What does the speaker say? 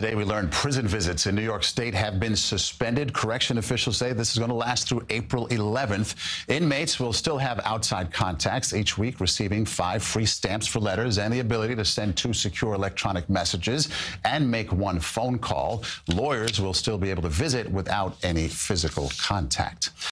Today we learned prison visits in New York State have been suspended. Correction officials say this is going to last through April 11th. Inmates will still have outside contacts each week, receiving 5 free stamps for letters and the ability to send 2 secure electronic messages and make 1 phone call. Lawyers will still be able to visit without any physical contact.